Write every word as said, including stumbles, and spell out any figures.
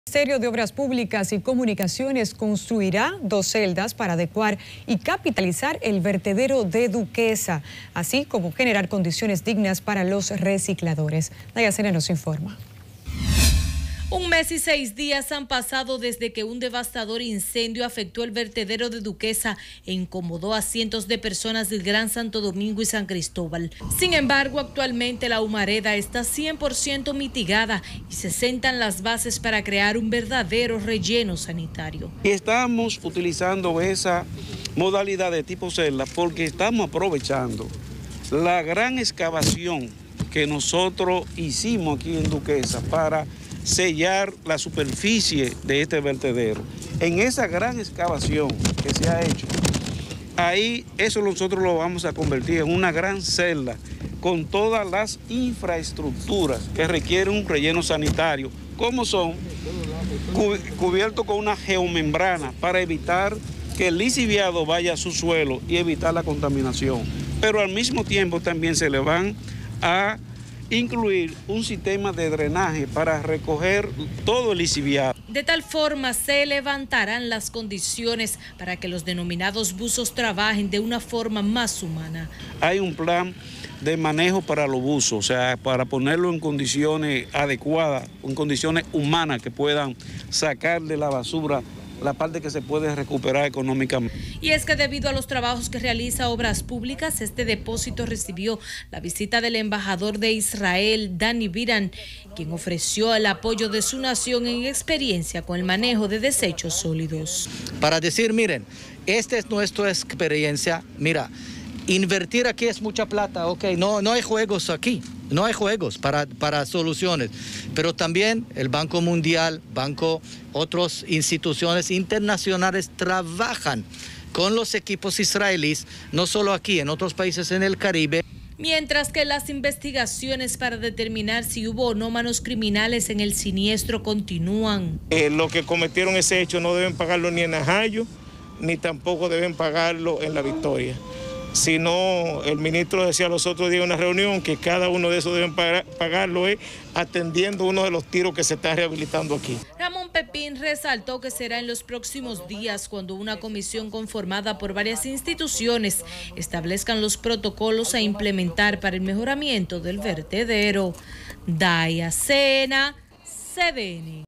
El Ministerio de Obras Públicas y Comunicaciones construirá dos celdas para adecuar y capitalizar el vertedero de Duquesa, así como generar condiciones dignas para los recicladores. Nayacena nos informa. Un mes y seis días han pasado desde que un devastador incendio afectó el vertedero de Duquesa e incomodó a cientos de personas del Gran Santo Domingo y San Cristóbal. Sin embargo, actualmente la humareda está cien por ciento mitigada y se sentan las bases para crear un verdadero relleno sanitario. Y estamos utilizando esa modalidad de tipo celda porque estamos aprovechando la gran excavación que nosotros hicimos aquí en Duquesa para sellar la superficie de este vertedero. En esa gran excavación que se ha hecho, ahí eso nosotros lo vamos a convertir en una gran celda con todas las infraestructuras que requieren un relleno sanitario, como son cubiertos con una geomembrana para evitar que el lixiviado vaya a su suelo y evitar la contaminación. Pero al mismo tiempo también se le van a incluir un sistema de drenaje para recoger todo el lixiviado. De tal forma se levantarán las condiciones para que los denominados buzos trabajen de una forma más humana. Hay un plan de manejo para los buzos, o sea, para ponerlo en condiciones adecuadas, en condiciones humanas que puedan sacar de la basura la parte que se puede recuperar económicamente. Y es que debido a los trabajos que realiza Obras Públicas, este depósito recibió la visita del embajador de Israel, Dani Biran, quien ofreció el apoyo de su nación en experiencia con el manejo de desechos sólidos. Para decir, miren, esta es nuestra experiencia, mira, invertir aquí es mucha plata, ok, no, no hay juegos aquí. No hay juegos para, para soluciones, pero también el Banco Mundial, Banco, otras instituciones internacionales trabajan con los equipos israelíes, no solo aquí, en otros países en el Caribe. Mientras que las investigaciones para determinar si hubo o no manos criminales en el siniestro continúan. Eh, los que cometieron ese hecho no deben pagarlo ni en Najayo, ni tampoco deben pagarlo en La Victoria. Sino el ministro decía los otros días en una reunión que cada uno de esos deben pagar, pagarlo eh, atendiendo uno de los tiros que se está rehabilitando aquí. Ramón Pepín resaltó que será en los próximos días cuando una comisión conformada por varias instituciones establezcan los protocolos a implementar para el mejoramiento del vertedero. Nayacena, C D N.